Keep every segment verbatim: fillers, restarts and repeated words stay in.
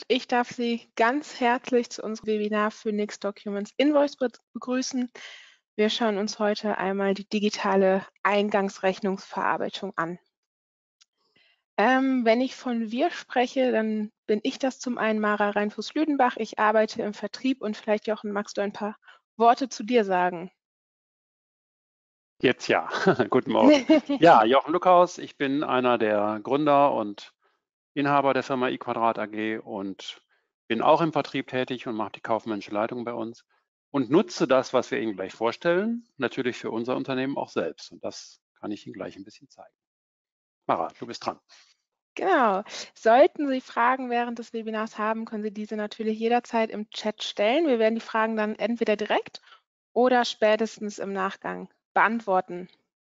Ich darf Sie ganz herzlich zu unserem Webinar Phoenix Documents Invoice be begrüßen. Wir schauen uns heute einmal die digitale Eingangsrechnungsverarbeitung an. Ähm, wenn ich von wir spreche, dann bin ich das zum einen Mara Reinfuß-Lüdenbach. Ich arbeite im Vertrieb und vielleicht, Jochen, magst du ein paar Worte zu dir sagen? Jetzt ja. Guten Morgen. Ja, Jochen Luckhaus. Ich bin einer der Gründer und Inhaber der Firma iQuadrat A G und bin auch im Vertrieb tätig und mache die kaufmännische Leitung bei uns und nutze das, was wir Ihnen gleich vorstellen, natürlich für unser Unternehmen auch selbst. Und das kann ich Ihnen gleich ein bisschen zeigen. Mara, du bist dran. Genau. Sollten Sie Fragen während des Webinars haben, können Sie diese natürlich jederzeit im Chat stellen. Wir werden die Fragen dann entweder direkt oder spätestens im Nachgang beantworten.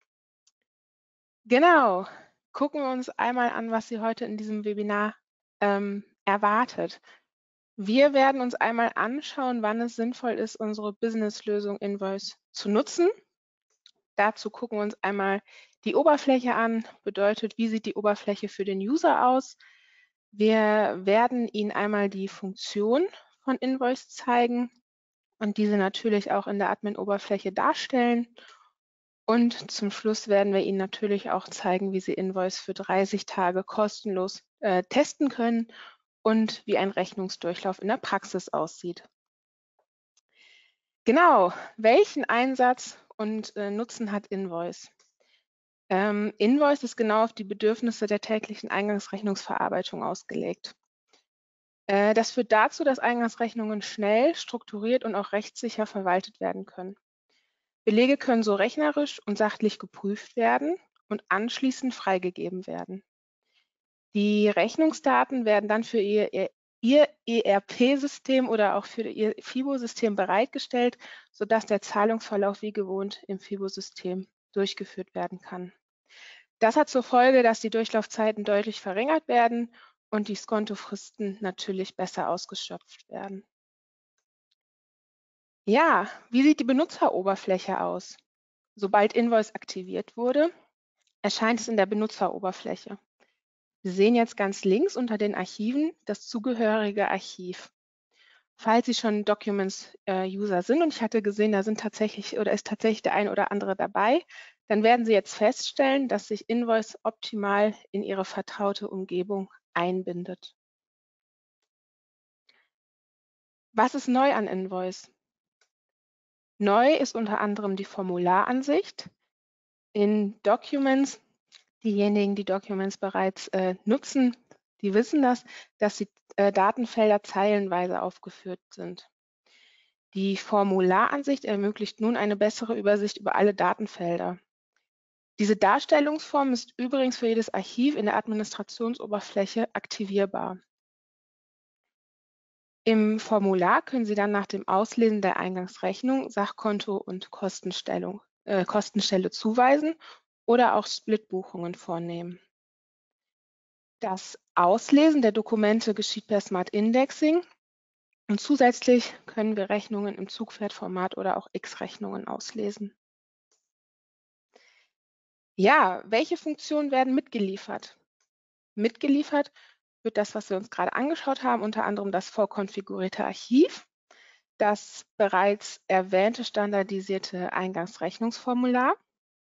Genau. Gucken wir uns einmal an, was Sie heute in diesem Webinar ähm, erwartet. Wir werden uns einmal anschauen, wann es sinnvoll ist, unsere Businesslösung Invoice zu nutzen. Dazu gucken wir uns einmal die Oberfläche an, bedeutet, wie sieht die Oberfläche für den User aus. Wir werden Ihnen einmal die Funktion von Invoice zeigen und diese natürlich auch in der Admin-Oberfläche darstellen. Und zum Schluss werden wir Ihnen natürlich auch zeigen, wie Sie Invoice für dreißig Tage kostenlos äh, testen können und wie ein Rechnungsdurchlauf in der Praxis aussieht. Genau, welchen Einsatz und äh, Nutzen hat Invoice? Ähm, Invoice ist genau auf die Bedürfnisse der täglichen Eingangsrechnungsverarbeitung ausgelegt. Äh, das führt dazu, dass Eingangsrechnungen schnell, strukturiert und auch rechtssicher verwaltet werden können. Belege können so rechnerisch und sachlich geprüft werden und anschließend freigegeben werden. Die Rechnungsdaten werden dann für Ihr, Ihr E R P-System oder auch für Ihr FIBO-System bereitgestellt, sodass der Zahlungsverlauf wie gewohnt im FIBO-System durchgeführt werden kann. Das hat zur Folge, dass die Durchlaufzeiten deutlich verringert werden und die Skontofristen natürlich besser ausgeschöpft werden. Ja, wie sieht die Benutzeroberfläche aus? Sobald Invoice aktiviert wurde, erscheint es in der Benutzeroberfläche. Sie sehen jetzt ganz links unter den Archiven das zugehörige Archiv. Falls Sie schon Documents-User äh, sind und ich hatte gesehen, da sind tatsächlich oder ist tatsächlich der ein oder andere dabei, dann werden Sie jetzt feststellen, dass sich Invoice optimal in Ihre vertraute Umgebung einbindet. Was ist neu an Invoice? Neu ist unter anderem die Formularansicht. In Documents, diejenigen, die Documents bereits äh, nutzen, die wissen das, dass die äh, Datenfelder zeilenweise aufgeführt sind. Die Formularansicht ermöglicht nun eine bessere Übersicht über alle Datenfelder. Diese Darstellungsform ist übrigens für jedes Archiv in der Administrationsoberfläche aktivierbar. Im Formular können Sie dann nach dem Auslesen der Eingangsrechnung Sachkonto und Kostenstellung, äh, Kostenstelle zuweisen oder auch Splitbuchungen vornehmen. Das Auslesen der Dokumente geschieht per Smart Indexing und zusätzlich können wir Rechnungen im Zugpferdformat oder auch X-Rechnungen auslesen. Ja, welche Funktionen werden mitgeliefert? Mitgeliefert wird das, was wir uns gerade angeschaut haben, unter anderem das vorkonfigurierte Archiv, das bereits erwähnte standardisierte Eingangsrechnungsformular.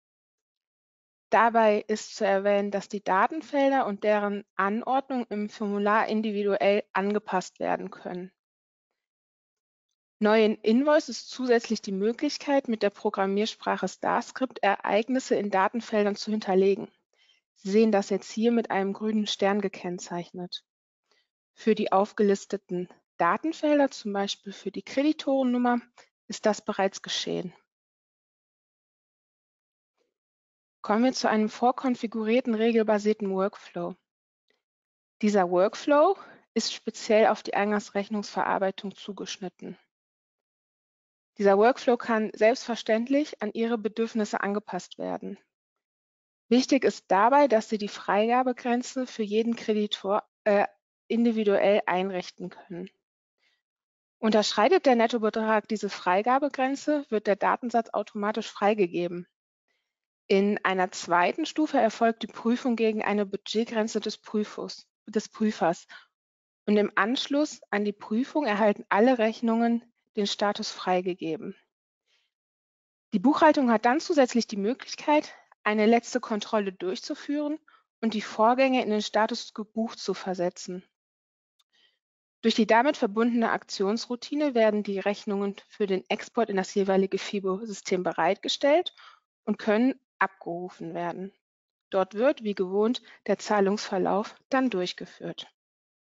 Dabei ist zu erwähnen, dass die Datenfelder und deren Anordnung im Formular individuell angepasst werden können. Neu in Invoice ist zusätzlich die Möglichkeit, mit der Programmiersprache StarScript Ereignisse in Datenfeldern zu hinterlegen. Sie sehen das jetzt hier mit einem grünen Stern gekennzeichnet. Für die aufgelisteten Datenfelder, zum Beispiel für die Kreditorennummer, ist das bereits geschehen. Kommen wir zu einem vorkonfigurierten regelbasierten Workflow. Dieser Workflow ist speziell auf die Eingangsrechnungsverarbeitung zugeschnitten. Dieser Workflow kann selbstverständlich an Ihre Bedürfnisse angepasst werden. Wichtig ist dabei, dass Sie die Freigabegrenze für jeden Kreditor äh, individuell einrichten können. Unterschreitet der Nettobetrag diese Freigabegrenze, wird der Datensatz automatisch freigegeben. In einer zweiten Stufe erfolgt die Prüfung gegen eine Budgetgrenze des, Prüfers, des Prüfers. Und im Anschluss an die Prüfung erhalten alle Rechnungen den Status freigegeben. Die Buchhaltung hat dann zusätzlich die Möglichkeit, eine letzte Kontrolle durchzuführen und die Vorgänge in den Status gebucht zu versetzen. Durch die damit verbundene Aktionsroutine werden die Rechnungen für den Export in das jeweilige FIBO-System bereitgestellt und können abgerufen werden. Dort wird, wie gewohnt, der Zahlungsverlauf dann durchgeführt.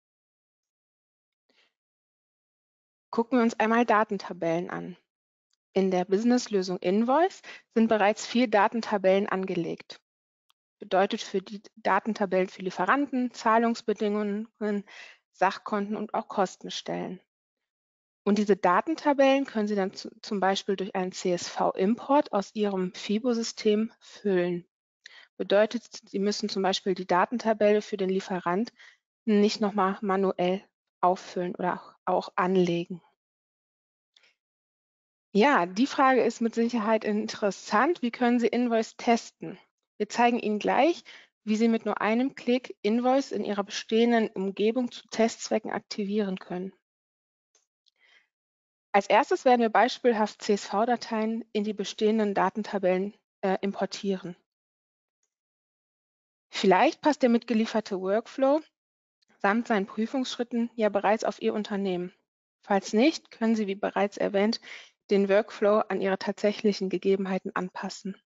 Gucken wir uns einmal Datentabellen an. In der Businesslösung Invoice sind bereits vier Datentabellen angelegt. Bedeutet für die Datentabellen für Lieferanten, Zahlungsbedingungen, Sachkonten und auch Kostenstellen. Und diese Datentabellen können Sie dann zu, zum Beispiel durch einen C S V-Import aus Ihrem FIBO-System füllen. Bedeutet, Sie müssen zum Beispiel die Datentabelle für den Lieferant nicht nochmal manuell auffüllen oder auch anlegen. Ja, die Frage ist mit Sicherheit interessant. Wie können Sie Invoice testen? Wir zeigen Ihnen gleich, wie Sie mit nur einem Klick Invoice in Ihrer bestehenden Umgebung zu Testzwecken aktivieren können. Als erstes werden wir beispielhaft C S V-Dateien in die bestehenden Datentabellen äh, importieren. Vielleicht passt der mitgelieferte Workflow samt seinen Prüfungsschritten ja bereits auf Ihr Unternehmen. Falls nicht, können Sie, wie bereits erwähnt, den Workflow an Ihre tatsächlichen Gegebenheiten anpassen.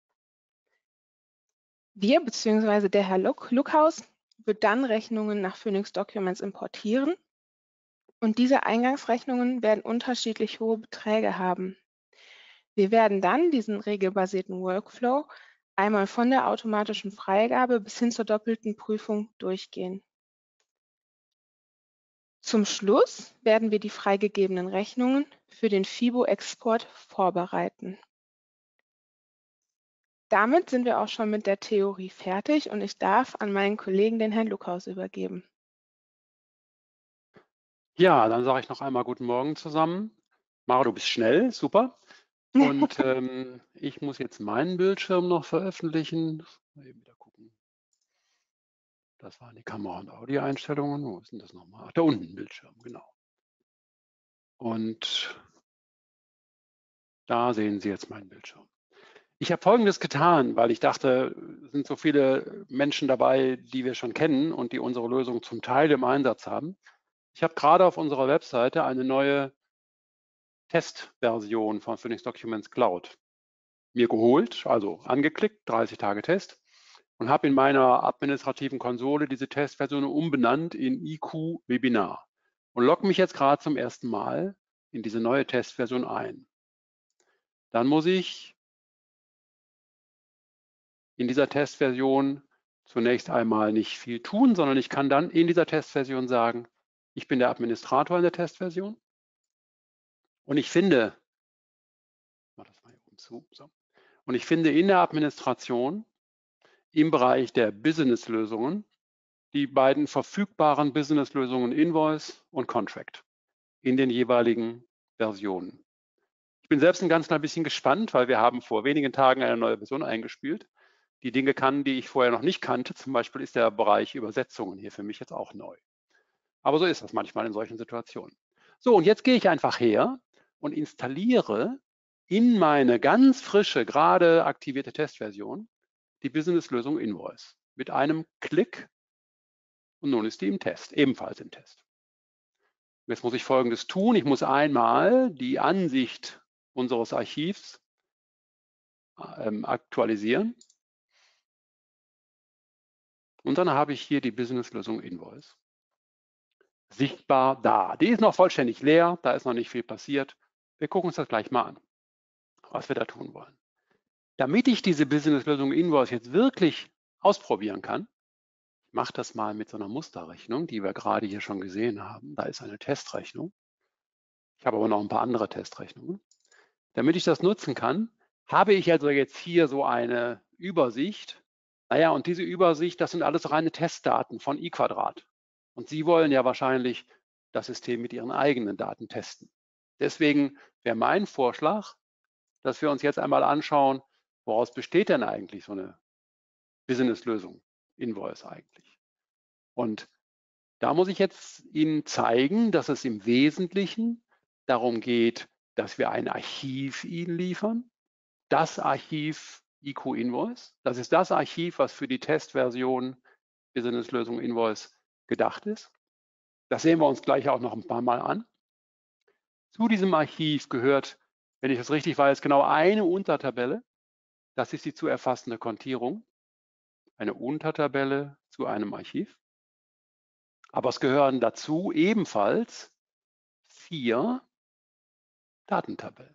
Wir bzw. der Herr Luckhaus wird dann Rechnungen nach Phoenix Documents importieren und diese Eingangsrechnungen werden unterschiedlich hohe Beträge haben. Wir werden dann diesen regelbasierten Workflow einmal von der automatischen Freigabe bis hin zur doppelten Prüfung durchgehen. Zum Schluss werden wir die freigegebenen Rechnungen für den FIBO-Export vorbereiten. Damit sind wir auch schon mit der Theorie fertig und ich darf an meinen Kollegen, den Herrn Luckhaus, übergeben. Ja, dann sage ich noch einmal guten Morgen zusammen. Mara, du bist schnell, super. Und ähm, ich muss jetzt meinen Bildschirm noch veröffentlichen. Mal eben wieder gucken. Das waren die Kamera- und Audioeinstellungen. Wo ist denn das nochmal? Ach, da unten Bildschirm, genau. Und da sehen Sie jetzt meinen Bildschirm. Ich habe Folgendes getan, weil ich dachte, es sind so viele Menschen dabei, die wir schon kennen und die unsere Lösung zum Teil im Einsatz haben. Ich habe gerade auf unserer Webseite eine neue Testversion von Phoenix Documents Cloud mir geholt, also angeklickt, dreißig Tage Test, und habe in meiner administrativen Konsole diese Testversion umbenannt in I Q Webinar und logge mich jetzt gerade zum ersten Mal in diese neue Testversion ein. Dann muss ich in dieser Testversion zunächst einmal nicht viel tun, sondern ich kann dann in dieser Testversion sagen, ich bin der Administrator in der Testversion und ich finde, ich mache das mal hier oben zu, so, und ich finde in der Administration im Bereich der Business-Lösungen die beiden verfügbaren Business-Lösungen Invoice und Contract in den jeweiligen Versionen. Ich bin selbst ein ganz klein bisschen gespannt, weil wir haben vor wenigen Tagen eine neue Version eingespielt, die Dinge kann, die ich vorher noch nicht kannte. Zum Beispiel ist der Bereich Übersetzungen hier für mich jetzt auch neu. Aber so ist das manchmal in solchen Situationen. So, und jetzt gehe ich einfach her und installiere in meine ganz frische, gerade aktivierte Testversion die Business-Lösung Invoice mit einem Klick und nun ist die im Test, ebenfalls im Test. Jetzt muss ich Folgendes tun. Ich muss einmal die Ansicht unseres Archivs ähm, aktualisieren. Und dann habe ich hier die Business-Lösung Invoice. Sichtbar da. Die ist noch vollständig leer, da ist noch nicht viel passiert. Wir gucken uns das gleich mal an, was wir da tun wollen. Damit ich diese Business-Lösung Invoice jetzt wirklich ausprobieren kann, ich mache das mal mit so einer Musterrechnung, die wir gerade hier schon gesehen haben. Da ist eine Testrechnung. Ich habe aber noch ein paar andere Testrechnungen. Damit ich das nutzen kann, habe ich also jetzt hier so eine Übersicht. Naja, und diese Übersicht, das sind alles reine Testdaten von i Quadrat. Und Sie wollen ja wahrscheinlich das System mit Ihren eigenen Daten testen. Deswegen wäre mein Vorschlag, dass wir uns jetzt einmal anschauen, woraus besteht denn eigentlich so eine Business-Lösung, Invoice eigentlich. Und Da muss ich jetzt Ihnen zeigen, dass es im Wesentlichen darum geht, dass wir ein Archiv Ihnen liefern. Das Archiv I Q Invoice. Das ist das Archiv, was für die Testversion Businesslösung Invoice gedacht ist. Das sehen wir uns gleich auch noch ein paar Mal an. Zu diesem Archiv gehört, wenn ich das richtig weiß, genau eine Untertabelle. Das ist die zu erfassende Kontierung. Eine Untertabelle zu einem Archiv. Aber es gehören dazu ebenfalls vier Datentabellen.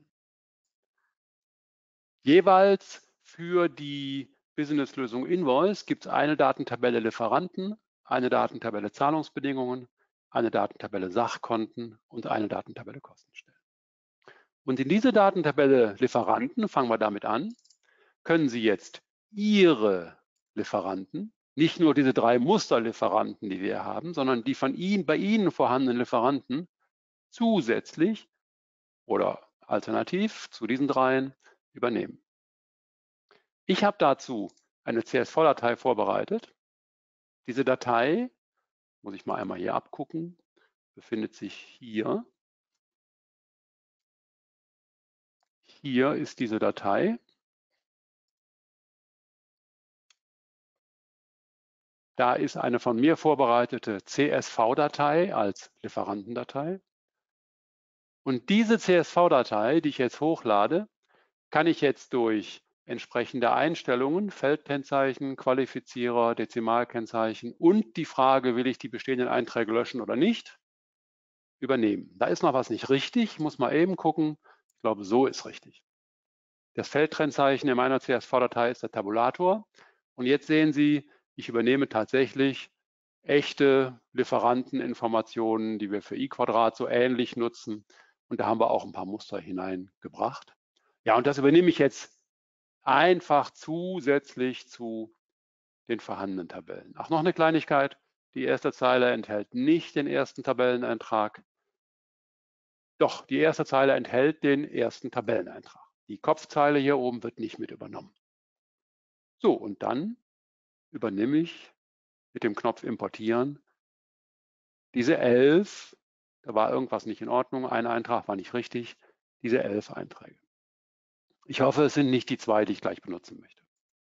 Jeweils für die Businesslösung Invoice gibt es eine Datentabelle Lieferanten, eine Datentabelle Zahlungsbedingungen, eine Datentabelle Sachkonten und eine Datentabelle Kostenstellen. Und in diese Datentabelle Lieferanten, fangen wir damit an, können Sie jetzt Ihre Lieferanten, nicht nur diese drei Musterlieferanten, die wir haben, sondern die von Ihnen, bei Ihnen vorhandenen Lieferanten zusätzlich oder alternativ zu diesen dreien übernehmen. Ich habe dazu eine C S V-Datei vorbereitet. Diese Datei, muss ich mal einmal hier abgucken, befindet sich hier. Hier ist diese Datei. Da ist eine von mir vorbereitete C S V-Datei als Lieferantendatei. Und diese C S V-Datei, die ich jetzt hochlade, kann ich jetzt durch entsprechende Einstellungen, Feldkennzeichen, Qualifizierer, Dezimalkennzeichen und die Frage, will ich die bestehenden Einträge löschen oder nicht, übernehmen. Da ist noch was nicht richtig, ich muss mal eben gucken. Ich glaube, so ist richtig. Das Feldkennzeichen in meiner C S V-Datei ist der Tabulator. Und jetzt sehen Sie, ich übernehme tatsächlich echte Lieferanteninformationen, die wir für i Quadrat so ähnlich nutzen. Und da haben wir auch ein paar Muster hineingebracht. Ja, und das übernehme ich jetzt einfach zusätzlich zu den vorhandenen Tabellen. Ach, noch eine Kleinigkeit. Die erste Zeile enthält nicht den ersten Tabelleneintrag. Doch, die erste Zeile enthält den ersten Tabelleneintrag. Die Kopfzeile hier oben wird nicht mit übernommen. So, und dann übernehme ich mit dem Knopf Importieren diese elf, da war irgendwas nicht in Ordnung, ein Eintrag war nicht richtig, diese elf Einträge. Ich hoffe, es sind nicht die zwei, die ich gleich benutzen möchte.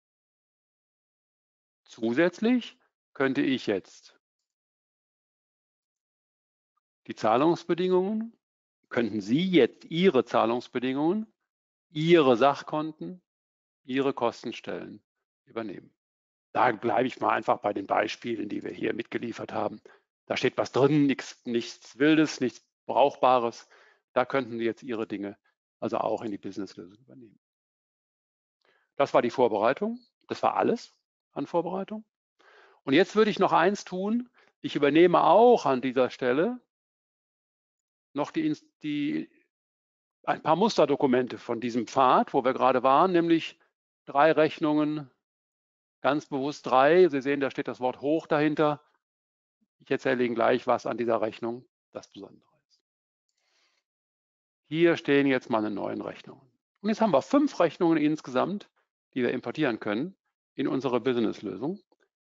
Zusätzlich könnte ich jetzt die Zahlungsbedingungen, könnten Sie jetzt Ihre Zahlungsbedingungen, Ihre Sachkonten, Ihre Kostenstellen übernehmen. Da bleibe ich mal einfach bei den Beispielen, die wir hier mitgeliefert haben. Da steht was drin, nichts, nichts Wildes, nichts Brauchbares. Da könnten Sie jetzt Ihre Dinge also auch in die Businesslösung übernehmen. Das war die Vorbereitung. Das war alles an Vorbereitung. Und jetzt würde ich noch eins tun. Ich übernehme auch an dieser Stelle noch die, die, ein paar Musterdokumente von diesem Pfad, wo wir gerade waren, nämlich drei Rechnungen, ganz bewusst drei. Sie sehen, da steht das Wort hoch dahinter. Ich erzähle Ihnen gleich, was an dieser Rechnung das Besondere ist. Hier stehen jetzt meine neuen Rechnungen. Und jetzt haben wir fünf Rechnungen insgesamt, die wir importieren können in unsere Businesslösung,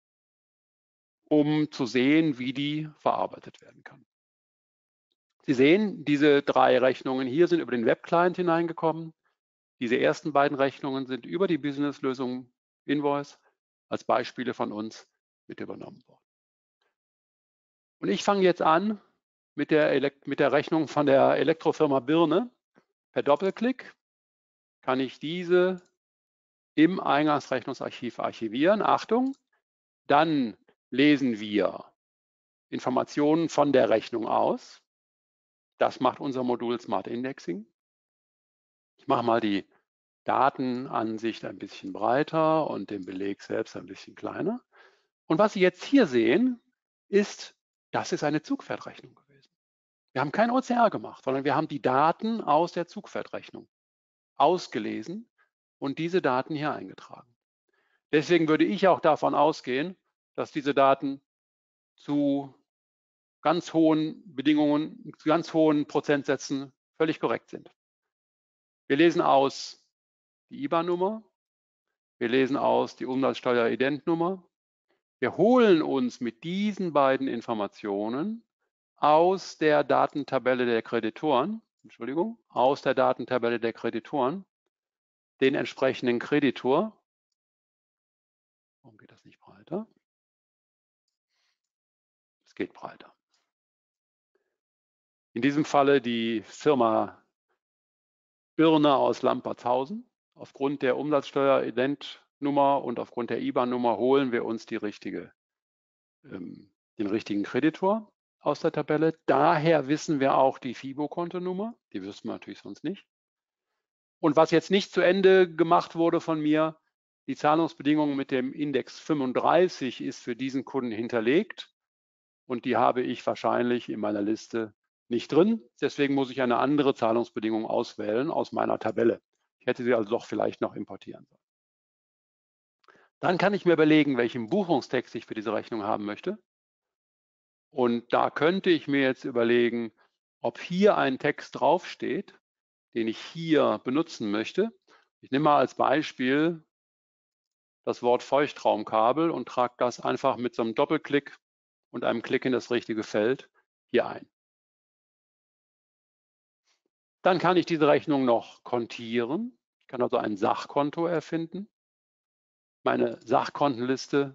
um zu sehen, wie die verarbeitet werden kann. Sie sehen, diese drei Rechnungen hier sind über den Webclient hineingekommen. Diese ersten beiden Rechnungen sind über die Businesslösung Invoice als Beispiele von uns mit übernommen worden. Und ich fange jetzt an mit der, mit der Rechnung von der Elektrofirma Birne. Per Doppelklick kann ich diese im Eingangsrechnungsarchiv archivieren. Achtung, dann lesen wir Informationen von der Rechnung aus. Das macht unser Modul Smart Indexing. Ich mache mal die Datenansicht ein bisschen breiter und den Beleg selbst ein bisschen kleiner. Und was Sie jetzt hier sehen, ist, das ist eine Zugpferdrechnung gewesen. Wir haben kein O C R gemacht, sondern wir haben die Daten aus der Zugpferdrechnung ausgelesen und diese Daten hier eingetragen. Deswegen würde ich auch davon ausgehen, dass diese Daten zu ganz hohen Bedingungen, zu ganz hohen Prozentsätzen völlig korrekt sind. Wir lesen aus die I B A N-Nummer, wir lesen aus die Umsatzsteuer-Ident-Nummer, Wir holen uns mit diesen beiden Informationen aus der Datentabelle der Kreditoren, Entschuldigung, aus der Datentabelle der Kreditoren den entsprechenden Kreditor. Warum geht das nicht breiter? Es geht breiter. In diesem Falle die Firma Birner aus Lampertshausen. Aufgrund der Umsatzsteuer-Identnummer und aufgrund der I B A N-Nummer holen wir uns die richtige, ähm, den richtigen Kreditor aus der Tabelle. Daher wissen wir auch die FIBO-Kontonummer. Die wüssten wir natürlich sonst nicht. Und was jetzt nicht zu Ende gemacht wurde von mir, die Zahlungsbedingung mit dem Index fünfunddreißig ist für diesen Kunden hinterlegt. Und die habe ich wahrscheinlich in meiner Liste nicht drin. Deswegen muss ich eine andere Zahlungsbedingung auswählen aus meiner Tabelle. Ich hätte sie also doch vielleicht noch importieren sollen. Dann kann ich mir überlegen, welchen Buchungstext ich für diese Rechnung haben möchte. Und da könnte ich mir jetzt überlegen, ob hier ein Text draufsteht, den ich hier benutzen möchte. Ich nehme mal als Beispiel das Wort Feuchtraumkabel und trage das einfach mit so einem Doppelklick und einem Klick in das richtige Feld hier ein. Dann kann ich diese Rechnung noch kontieren. Ich kann also ein Sachkonto erfinden. Meine Sachkontenliste,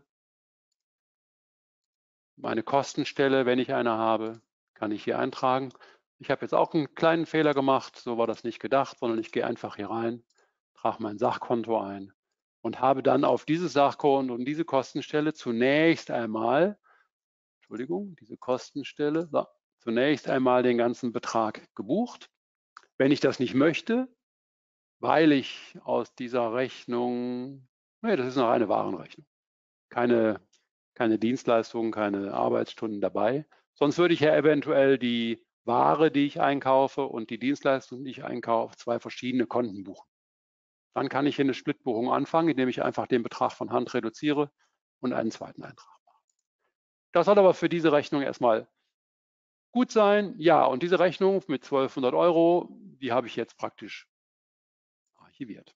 meine Kostenstelle, wenn ich eine habe, kann ich hier eintragen. Ich habe jetzt auch einen kleinen Fehler gemacht. So war das nicht gedacht, sondern ich gehe einfach hier rein, trage mein Sachkonto ein und habe dann auf dieses Sachkonto und diese Kostenstelle zunächst einmal, Entschuldigung, diese Kostenstelle, so, zunächst einmal den ganzen Betrag gebucht. Wenn ich das nicht möchte, weil ich aus dieser Rechnung, nee, das ist noch eine Warenrechnung, keine, keine Dienstleistungen, keine Arbeitsstunden dabei. Sonst würde ich ja eventuell die Ware, die ich einkaufe und die Dienstleistung, die ich einkaufe, zwei verschiedene Konten buchen. Dann kann ich hier eine Splitbuchung anfangen, indem ich einfach den Betrag von Hand reduziere und einen zweiten Eintrag mache. Das soll aber für diese Rechnung erstmal gut sein. Ja, und diese Rechnung mit zwölfhundert Euro, die habe ich jetzt praktisch archiviert.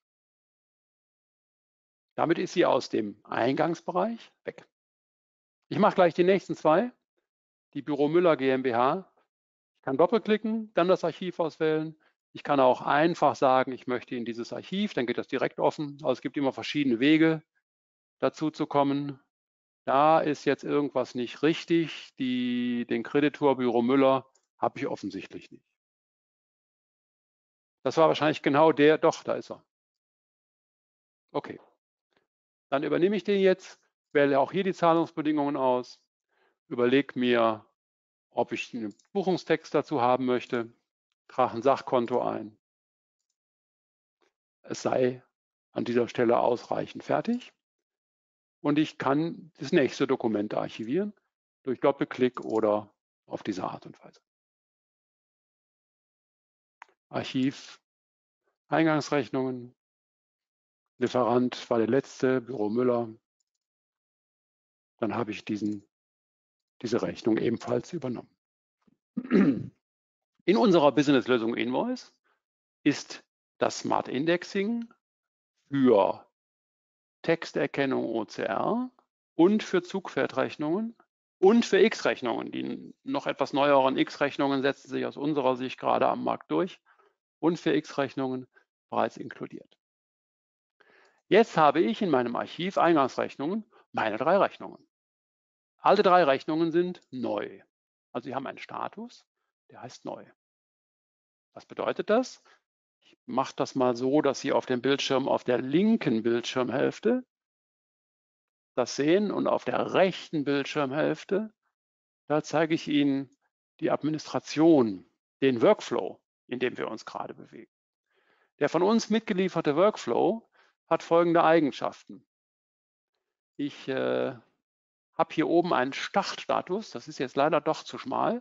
Damit ist sie aus dem Eingangsbereich weg. Ich mache gleich die nächsten zwei. Die Büro Müller GmbH. Ich kann doppelklicken, dann das Archiv auswählen. Ich kann auch einfach sagen, ich möchte in dieses Archiv, dann geht das direkt offen. Also es gibt immer verschiedene Wege, dazu zu kommen. Da ist jetzt irgendwas nicht richtig. Die, den Kreditor Büro Müller habe ich offensichtlich nicht. Das war wahrscheinlich genau der, doch, da ist er. Okay. Dann übernehme ich den jetzt, wähle auch hier die Zahlungsbedingungen aus, überlege mir, ob ich einen Buchungstext dazu haben möchte, trage ein Sachkonto ein. Es sei an dieser Stelle ausreichend fertig. Und ich kann das nächste Dokument archivieren durch Doppelklick oder auf diese Art und Weise. Archiv, Eingangsrechnungen, Lieferant war der letzte, Büro Müller. Dann habe ich diesen, diese Rechnung ebenfalls übernommen. In unserer Businesslösung Invoice ist das Smart Indexing für Texterkennung O C R und für Zugpferdrechnungen und für X-Rechnungen. Die noch etwas neueren X-Rechnungen setzen sich aus unserer Sicht gerade am Markt durch und für X-Rechnungen bereits inkludiert. Jetzt habe ich in meinem Archiv Eingangsrechnungen meine drei Rechnungen. Alle drei Rechnungen sind neu. Also sie haben einen Status, der heißt neu. Was bedeutet das? Ich mache das mal so, dass Sie auf dem Bildschirm auf der linken Bildschirmhälfte das sehen und auf der rechten Bildschirmhälfte, da zeige ich Ihnen die Administration, den Workflow, in dem wir uns gerade bewegen. Der von uns mitgelieferte Workflow hat folgende Eigenschaften. Ich äh, habe hier oben einen Startstatus, das ist jetzt leider doch zu schmal.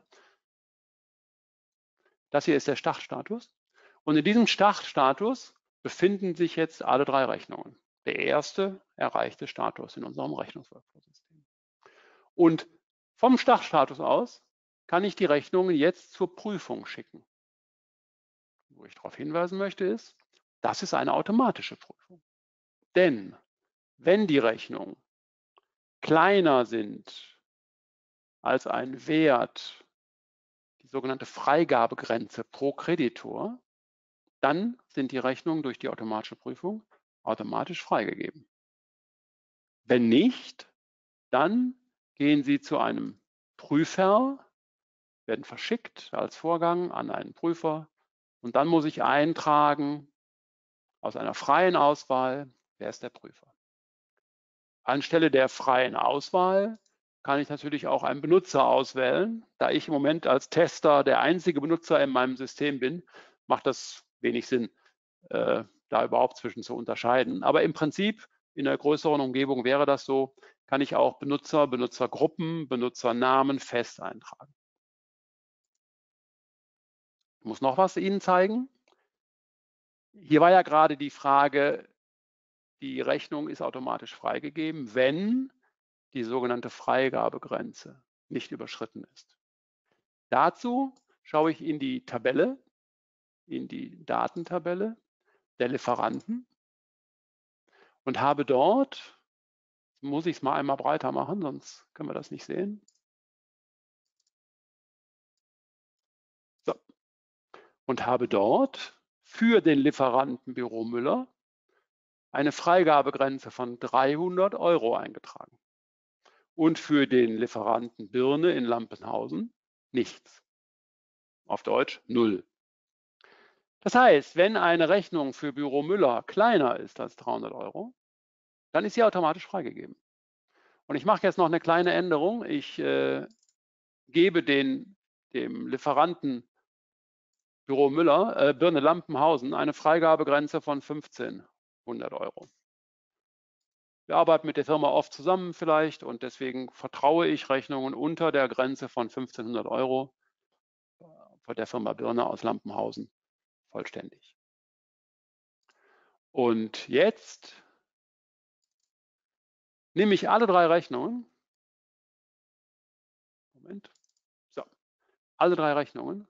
Das hier ist der Startstatus. Und in diesem Startstatus befinden sich jetzt alle drei Rechnungen. Der erste erreichte Status in unserem Rechnungsworkflow-System. Und vom Startstatus aus kann ich die Rechnungen jetzt zur Prüfung schicken. Wo ich darauf hinweisen möchte ist, das ist eine automatische Prüfung. Denn wenn die Rechnung kleiner sind als ein Wert, die sogenannte Freigabegrenze pro Kreditor, dann sind die Rechnungen durch die automatische Prüfung automatisch freigegeben. Wenn nicht, dann gehen Sie zu einem Prüfer, werden verschickt als Vorgang an einen Prüfer und dann muss ich eintragen aus einer freien Auswahl, wer ist der Prüfer. Anstelle der freien Auswahl kann ich natürlich auch einen Benutzer auswählen. Da ich im Moment als Tester der einzige Benutzer in meinem System bin, macht das wenig Sinn, äh, da überhaupt zwischen zu unterscheiden. Aber im Prinzip in der größeren Umgebung wäre das so, kann ich auch Benutzer, Benutzergruppen, Benutzernamen fest eintragen. Ich muss noch was Ihnen zeigen. Hier war ja gerade die Frage, die Rechnung ist automatisch freigegeben, wenn die sogenannte Freigabegrenze nicht überschritten ist. Dazu schaue ich in die Tabelle, in die Datentabelle der Lieferanten und habe dort, muss ich es mal einmal breiter machen, sonst können wir das nicht sehen. So. Und habe dort für den Lieferanten Büro Müller eine Freigabegrenze von dreihundert Euro eingetragen. Und für den Lieferanten Birne in Lampenhausen nichts. Auf Deutsch null. Das heißt, wenn eine Rechnung für Büro Müller kleiner ist als dreihundert Euro, dann ist sie automatisch freigegeben. Und ich mache jetzt noch eine kleine Änderung. Ich äh, gebe den, dem Lieferanten Büro Müller, äh, Birne Lampenhausen, eine Freigabegrenze von fünfzehnhundert Euro. Wir arbeiten mit der Firma oft zusammen vielleicht und deswegen vertraue ich Rechnungen unter der Grenze von fünfzehnhundert Euro von der Firma Birne aus Lampenhausen vollständig. Und jetzt nehme ich alle drei Rechnungen. Moment. So, alle drei Rechnungen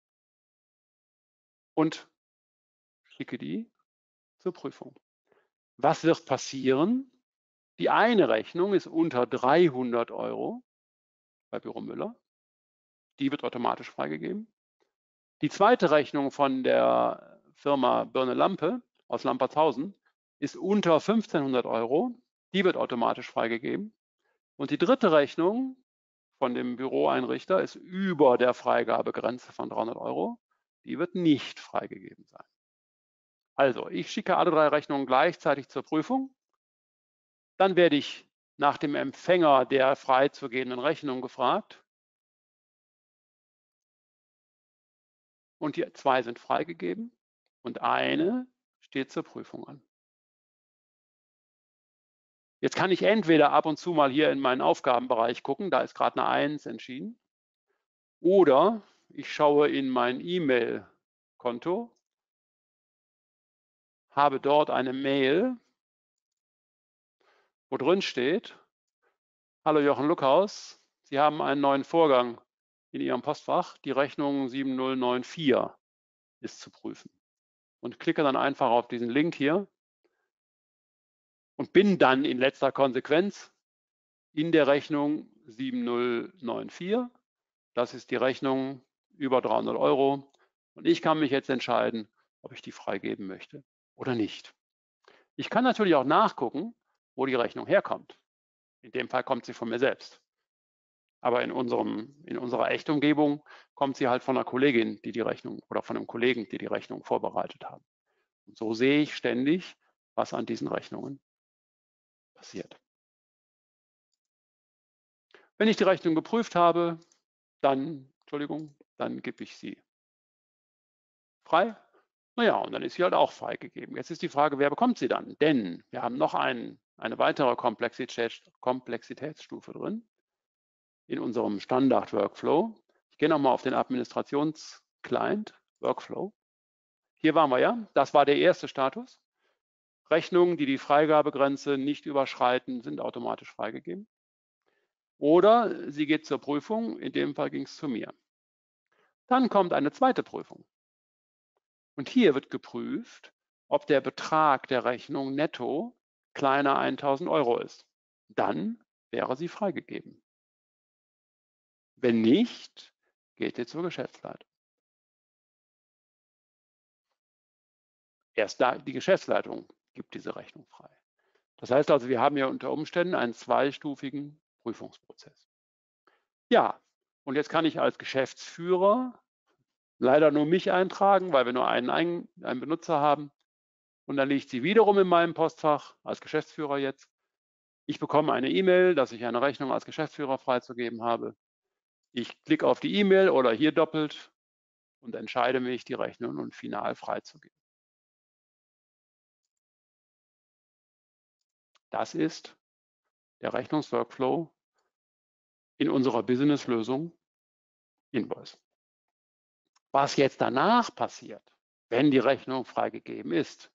und schicke die zur Prüfung. Was wird passieren? Die eine Rechnung ist unter dreihundert Euro bei Büro Müller. Die wird automatisch freigegeben. Die zweite Rechnung von der Firma Birne Lampe aus Lampertshausen ist unter fünfzehnhundert Euro. Die wird automatisch freigegeben. Und die dritte Rechnung von dem Büroeinrichter ist über der Freigabegrenze von dreihundert Euro. Die wird nicht freigegeben sein. Also, ich schicke alle drei Rechnungen gleichzeitig zur Prüfung. Dann werde ich nach dem Empfänger der freizugebenden Rechnung gefragt. Und die zwei sind freigegeben und eine steht zur Prüfung an. Jetzt kann ich entweder ab und zu mal hier in meinen Aufgabenbereich gucken, da ist gerade eine eins entschieden. Oder ich schaue in mein E-Mail-Konto, habe dort eine Mail, wo drin steht: Hallo Jochen Luckhaus, Sie haben einen neuen Vorgang in Ihrem Postfach. Die Rechnung sieben null neun vier ist zu prüfen. Und klicke dann einfach auf diesen Link hier und bin dann in letzter Konsequenz in der Rechnung sieben null neun vier. Das ist die Rechnung über dreihundert Euro. Und ich kann mich jetzt entscheiden, ob ich die freigeben möchte oder nicht. Ich kann natürlich auch nachgucken, wo die Rechnung herkommt. In dem Fall kommt sie von mir selbst. Aber in, unserem, in unserer Echtumgebung kommt sie halt von einer Kollegin, die die Rechnung, oder von einem Kollegen, die die Rechnung vorbereitet haben. Und so sehe ich ständig, was an diesen Rechnungen passiert. Wenn ich die Rechnung geprüft habe, dann, Entschuldigung, dann gebe ich sie frei. Naja, und dann ist sie halt auch freigegeben. Jetzt ist die Frage, wer bekommt sie dann? Denn wir haben noch ein, eine weitere Komplexitäts, Komplexitätsstufe drin in unserem Standard-Workflow. Ich gehe nochmal auf den Administrations-Client, Workflow. Hier waren wir ja, das war der erste Status. Rechnungen, die die Freigabegrenze nicht überschreiten, sind automatisch freigegeben. Oder sie geht zur Prüfung, in dem Fall ging es zu mir. Dann kommt eine zweite Prüfung. Und hier wird geprüft, ob der Betrag der Rechnung netto kleiner eintausend Euro ist. Dann wäre sie freigegeben. Wenn nicht, geht sie zur Geschäftsleitung. Erst da, die Geschäftsleitung gibt diese Rechnung frei. Das heißt also, wir haben ja unter Umständen einen zweistufigen Prüfungsprozess. Ja, und jetzt kann ich als Geschäftsführer leider nur mich eintragen, weil wir nur einen, einen Benutzer haben. Und dann liegt sie wiederum in meinem Postfach als Geschäftsführer jetzt. Ich bekomme eine E-Mail, dass ich eine Rechnung als Geschäftsführer freizugeben habe. Ich klicke auf die E-Mail oder hier doppelt und entscheide mich, die Rechnung nun final freizugeben. Das ist der Rechnungsworkflow in unserer Business-Lösung Invoice. Was jetzt danach passiert, wenn die Rechnung freigegeben ist,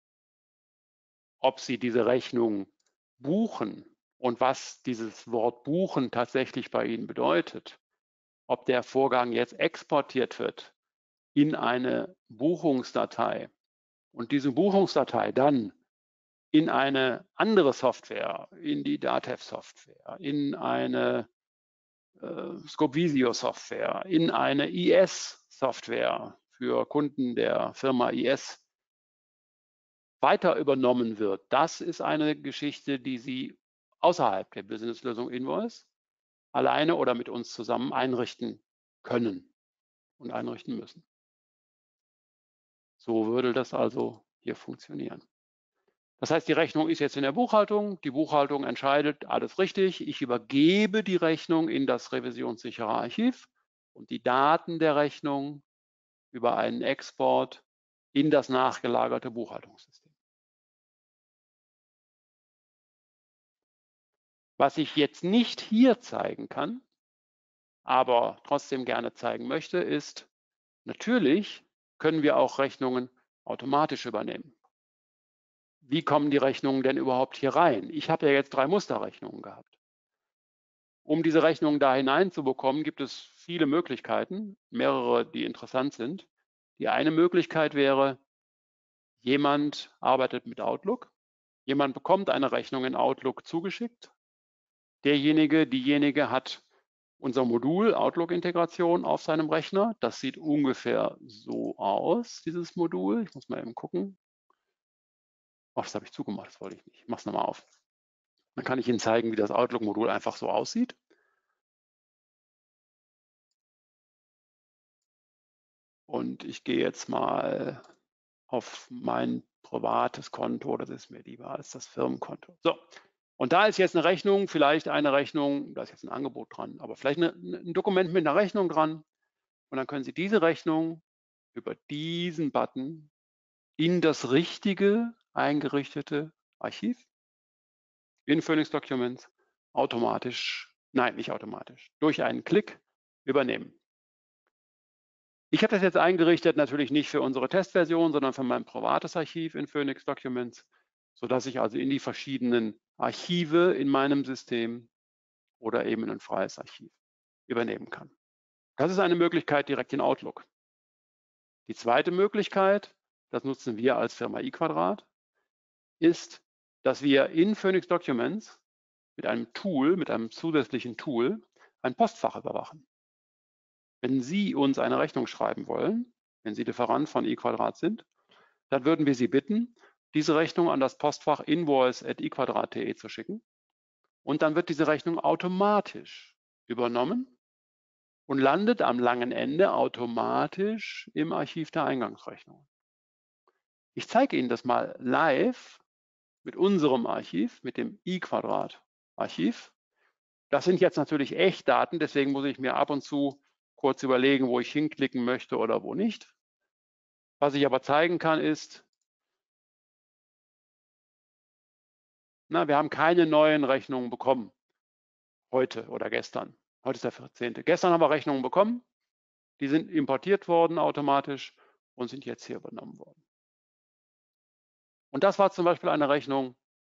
ob Sie diese Rechnung buchen und was dieses Wort buchen tatsächlich bei Ihnen bedeutet, ob der Vorgang jetzt exportiert wird in eine Buchungsdatei und diese Buchungsdatei dann in eine andere Software, in die Datev-Software, in eine äh, Scopvisio-Software, in eine I S-Software für Kunden der Firma I S weiter übernommen wird. Das ist eine Geschichte, die Sie außerhalb der Businesslösung Invoice alleine oder mit uns zusammen einrichten können und einrichten müssen. So würde das also hier funktionieren. Das heißt, die Rechnung ist jetzt in der Buchhaltung. Die Buchhaltung entscheidet, alles richtig. Ich übergebe die Rechnung in das revisionssichere Archiv und die Daten der Rechnung über einen Export in das nachgelagerte Buchhaltungssystem. Was ich jetzt nicht hier zeigen kann, aber trotzdem gerne zeigen möchte, ist, natürlich können wir auch Rechnungen automatisch übernehmen. Wie kommen die Rechnungen denn überhaupt hier rein? Ich habe ja jetzt drei Musterrechnungen gehabt. Um diese Rechnungen da hineinzubekommen, gibt es viele Möglichkeiten, mehrere, die interessant sind. Die eine Möglichkeit wäre, jemand arbeitet mit Outlook, jemand bekommt eine Rechnung in Outlook zugeschickt. Derjenige, diejenige hat unser Modul Outlook-Integration auf seinem Rechner. Das sieht ungefähr so aus, dieses Modul. Ich muss mal eben gucken. Oh, das habe ich zugemacht, das wollte ich nicht. Ich mache es nochmal auf. Dann kann ich Ihnen zeigen, wie das Outlook-Modul einfach so aussieht. Und ich gehe jetzt mal auf mein privates Konto. Das ist mir lieber als das Firmenkonto. So, und da ist jetzt eine Rechnung, vielleicht eine Rechnung, da ist jetzt ein Angebot dran, aber vielleicht eine, ein Dokument mit einer Rechnung dran. Und dann können Sie diese Rechnung über diesen Button in das richtige eingerichtete Archiv in Phoenix Documents automatisch, nein, nicht automatisch, durch einen Klick übernehmen. Ich habe das jetzt eingerichtet, natürlich nicht für unsere Testversion, sondern für mein privates Archiv in Phoenix Documents, sodass ich also in die verschiedenen Archive in meinem System oder eben in ein freies Archiv übernehmen kann. Das ist eine Möglichkeit direkt in Outlook. Die zweite Möglichkeit, das nutzen wir als Firma iQuadrat, ist, dass wir in Phoenix Documents mit einem Tool, mit einem zusätzlichen Tool, ein Postfach überwachen. Wenn Sie uns eine Rechnung schreiben wollen, wenn Sie Lieferant von iQuadrat sind, dann würden wir Sie bitten, diese Rechnung an das Postfach invoice at iquadrat punkt de zu schicken. Und dann wird diese Rechnung automatisch übernommen und landet am langen Ende automatisch im Archiv der Eingangsrechnung. Ich zeige Ihnen das mal live mit unserem Archiv, mit dem iQuadrat-Archiv. Das sind jetzt natürlich Echtdaten, deswegen muss ich mir ab und zu kurz überlegen, wo ich hinklicken möchte oder wo nicht. Was ich aber zeigen kann, ist, na, wir haben keine neuen Rechnungen bekommen, heute oder gestern. Heute ist der vierzehnte Gestern haben wir Rechnungen bekommen, die sind importiert worden automatisch und sind jetzt hier übernommen worden. Und das war zum Beispiel eine Rechnung,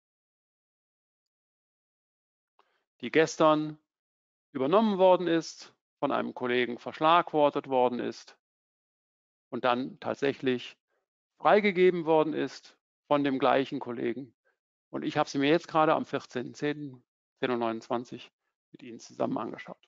die gestern übernommen worden ist, von einem Kollegen verschlagwortet worden ist und dann tatsächlich freigegeben worden ist von dem gleichen Kollegen. Und ich habe sie mir jetzt gerade am vierzehnten zehnten zehn Uhr neunundzwanzig mit Ihnen zusammen angeschaut.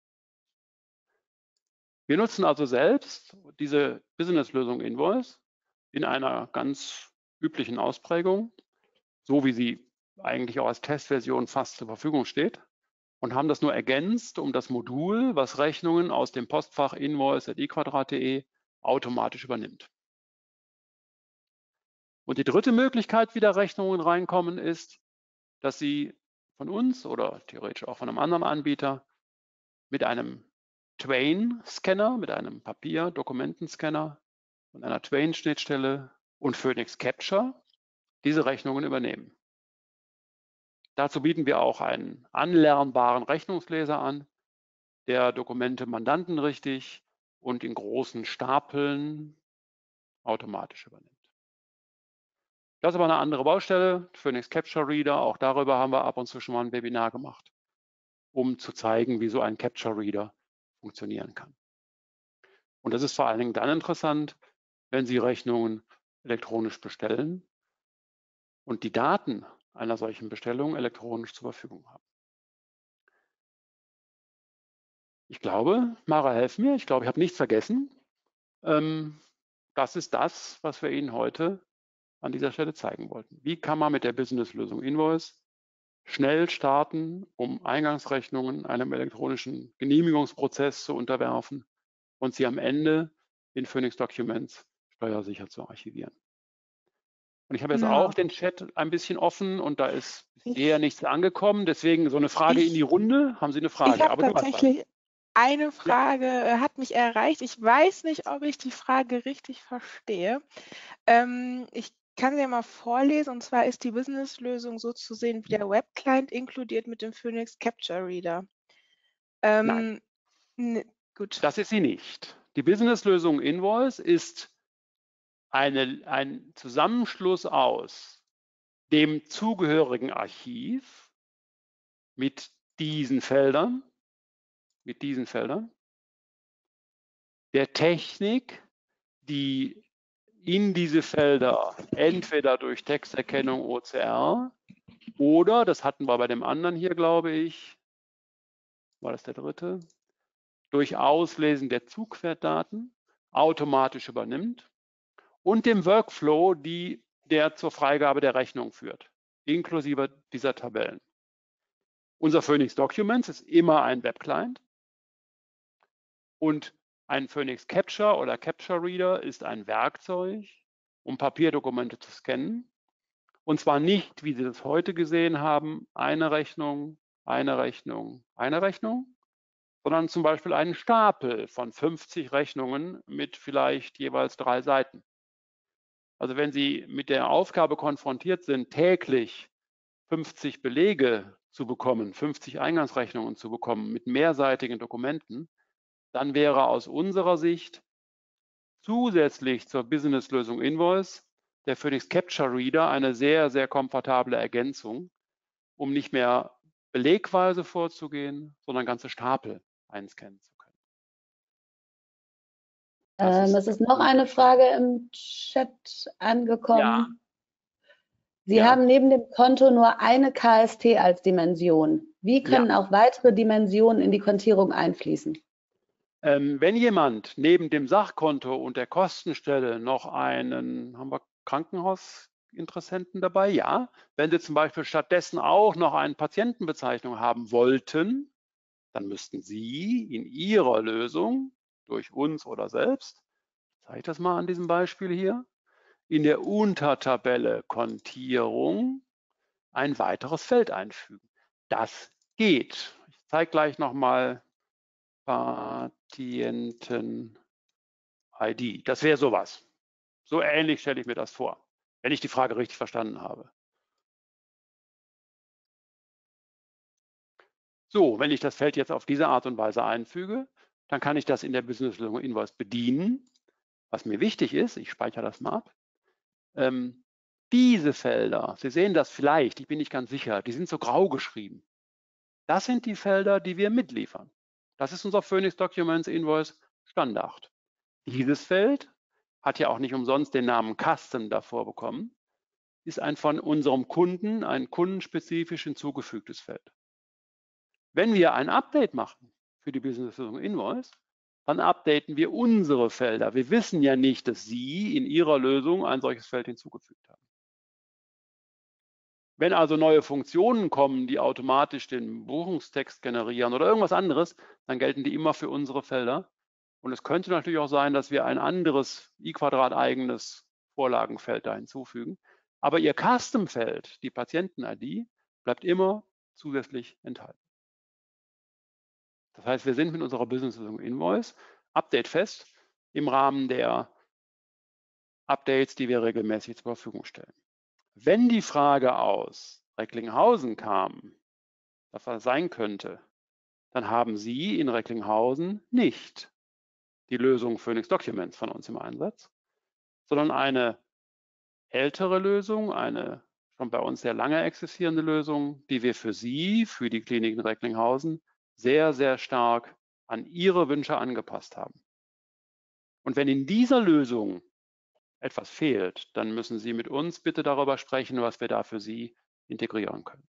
Wir nutzen also selbst diese Business-Lösung Invoice in einer ganz üblichen Ausprägung, so wie sie eigentlich auch als Testversion fast zur Verfügung steht, und haben das nur ergänzt um das Modul, was Rechnungen aus dem Postfach invoice at i quadrat punkt de automatisch übernimmt. Und die dritte Möglichkeit, wie da Rechnungen reinkommen, ist, dass Sie von uns oder theoretisch auch von einem anderen Anbieter mit einem Twain-Scanner, mit einem Papier-Dokumentenscanner und einer Twain-Schnittstelle und Phoenix Capture diese Rechnungen übernehmen. Dazu bieten wir auch einen anlernbaren Rechnungsleser an, der Dokumente mandantenrichtig und in großen Stapeln automatisch übernimmt. Das ist aber eine andere Baustelle, Phoenix Capture Reader, auch darüber haben wir ab und zu schon mal ein Webinar gemacht, um zu zeigen, wie so ein Capture Reader funktionieren kann. Und das ist vor allen Dingen dann interessant, wenn Sie Rechnungen elektronisch bestellen und die Daten einer solchen Bestellung elektronisch zur Verfügung haben. Ich glaube, Mara, helf mir, ich glaube, ich habe nichts vergessen. Ähm, das ist das, was wir Ihnen heute an dieser Stelle zeigen wollten. Wie kann man mit der Business-Lösung Invoice schnell starten, um Eingangsrechnungen einem elektronischen Genehmigungsprozess zu unterwerfen und sie am Ende in Phoenix Documents steuersicher zu archivieren. Und ich habe jetzt Genau. auch den Chat ein bisschen offen und da ist bisher nichts angekommen. Deswegen so eine Frage ich, in die Runde. Haben Sie eine Frage? Ich habe Aber du hast tatsächlich eine Frage, ja. hat mich erreicht. Ich weiß nicht, ob ich die Frage richtig verstehe. Ähm, ich kann sie ja mal vorlesen, und zwar ist die Business-Lösung so zu sehen wie der Web-Client inkludiert mit dem Phoenix Capture Reader. Ähm, Nein, ne, gut. das ist sie nicht. Die Business-Lösung Invoice ist eine, ein Zusammenschluss aus dem zugehörigen Archiv mit diesen Feldern, mit diesen Feldern, der Technik, die in diese Felder entweder durch Texterkennung O C R oder, das hatten wir bei dem anderen hier, glaube ich, war das der dritte, durch Auslesen der Zugwertdaten automatisch übernimmt und dem Workflow, die, der zur Freigabe der Rechnung führt, inklusive dieser Tabellen. Unser Phoenix Documents ist immer ein Webclient und ein Phoenix Capture oder Capture Reader ist ein Werkzeug, um Papierdokumente zu scannen. Und zwar nicht, wie Sie das heute gesehen haben, eine Rechnung, eine Rechnung, eine Rechnung, sondern zum Beispiel einen Stapel von fünfzig Rechnungen mit vielleicht jeweils drei Seiten. Also wenn Sie mit der Aufgabe konfrontiert sind, täglich fünfzig Belege zu bekommen, fünfzig Eingangsrechnungen zu bekommen mit mehrseitigen Dokumenten, dann wäre aus unserer Sicht zusätzlich zur Business-Lösung Invoice der Phoenix Capture Reader eine sehr, sehr komfortable Ergänzung, um nicht mehr belegweise vorzugehen, sondern ganze Stapel einscannen zu können. Ähm, es ist noch eine Frage im Chat angekommen. Ja. Sie Ja. haben neben dem Konto nur eine K S T als Dimension. Wie können Ja. auch weitere Dimensionen in die Kontierung einfließen? Ähm, wenn jemand neben dem Sachkonto und der Kostenstelle noch einen, haben wir Krankenhausinteressenten dabei? Ja. Wenn Sie zum Beispiel stattdessen auch noch eine Patientenbezeichnung haben wollten, dann müssten Sie in Ihrer Lösung durch uns oder selbst, ich zeige das mal an diesem Beispiel hier, in der Untertabelle Kontierung ein weiteres Feld einfügen. Das geht. Ich zeige gleich nochmal Patienten-I D. Das wäre sowas. So ähnlich stelle ich mir das vor, wenn ich die Frage richtig verstanden habe. So, wenn ich das Feld jetzt auf diese Art und Weise einfüge, dann kann ich das in der Business-Lösung Invoice bedienen. Was mir wichtig ist, ich speichere das mal ab, ähm, diese Felder, Sie sehen das vielleicht, ich bin nicht ganz sicher, die sind so grau geschrieben. Das sind die Felder, die wir mitliefern. Das ist unser Phoenix Documents Invoice Standard. Dieses Feld hat ja auch nicht umsonst den Namen Custom davor bekommen, ist ein von unserem Kunden, ein kundenspezifisch hinzugefügtes Feld. Wenn wir ein Update machen für die Businesslösung Invoice, dann updaten wir unsere Felder. Wir wissen ja nicht, dass Sie in Ihrer Lösung ein solches Feld hinzugefügt haben. Wenn also neue Funktionen kommen, die automatisch den Buchungstext generieren oder irgendwas anderes, dann gelten die immer für unsere Felder. Und es könnte natürlich auch sein, dass wir ein anderes i-Quadrat-eigenes Vorlagenfeld da hinzufügen. Aber Ihr Custom-Feld, die Patienten-I D, bleibt immer zusätzlich enthalten. Das heißt, wir sind mit unserer Businesslösung Invoice updatefest im Rahmen der Updates, die wir regelmäßig zur Verfügung stellen. Wenn die Frage aus Recklinghausen kam, was das sein könnte, dann haben Sie in Recklinghausen nicht die Lösung Phoenix Documents von uns im Einsatz, sondern eine ältere Lösung, eine schon bei uns sehr lange existierende Lösung, die wir für Sie, für die Klinik in Recklinghausen, sehr, sehr stark an Ihre Wünsche angepasst haben. Und wenn in dieser Lösung etwas fehlt, dann müssen Sie mit uns bitte darüber sprechen, was wir da für Sie integrieren können.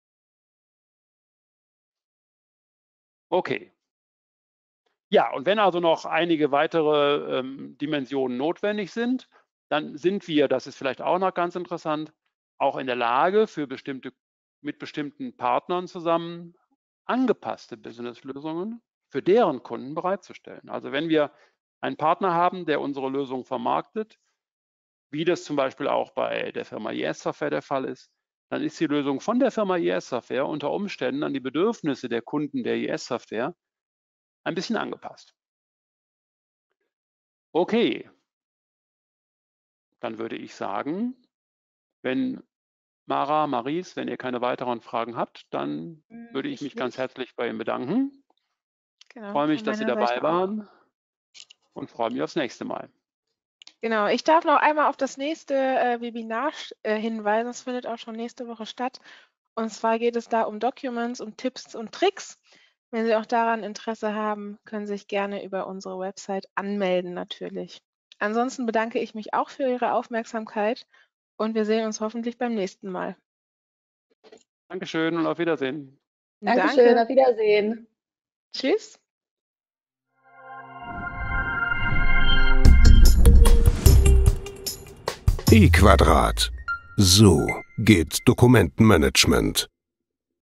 Okay. Ja, und wenn also noch einige weitere ähm, Dimensionen notwendig sind, dann sind wir, das ist vielleicht auch noch ganz interessant, auch in der Lage, für bestimmte, mit bestimmten Partnern zusammen angepasste Businesslösungen für deren Kunden bereitzustellen. Also wenn wir einen Partner haben, der unsere Lösung vermarktet, wie das zum Beispiel auch bei der Firma I S Software der Fall ist, dann ist die Lösung von der Firma I S Software unter Umständen an die Bedürfnisse der Kunden der I S Software ein bisschen angepasst. Okay, dann würde ich sagen, wenn Mara, Maries, wenn ihr keine weiteren Fragen habt, dann würde ich, ich mich nicht. ganz herzlich bei Ihnen bedanken. Genau, freue mich, dass Sie dabei Seite waren auch. Und freue mich aufs nächste Mal. Genau, ich darf noch einmal auf das nächste äh, Webinar äh, hinweisen. Das findet auch schon nächste Woche statt. Und zwar geht es da um Documents, um Tipps und Tricks. Wenn Sie auch daran Interesse haben, können Sie sich gerne über unsere Website anmelden natürlich. Ansonsten bedanke ich mich auch für Ihre Aufmerksamkeit und wir sehen uns hoffentlich beim nächsten Mal. Dankeschön und auf Wiedersehen. Dankeschön, Danke. Auf Wiedersehen. Tschüss. i-Quadrat. So geht Dokumentenmanagement.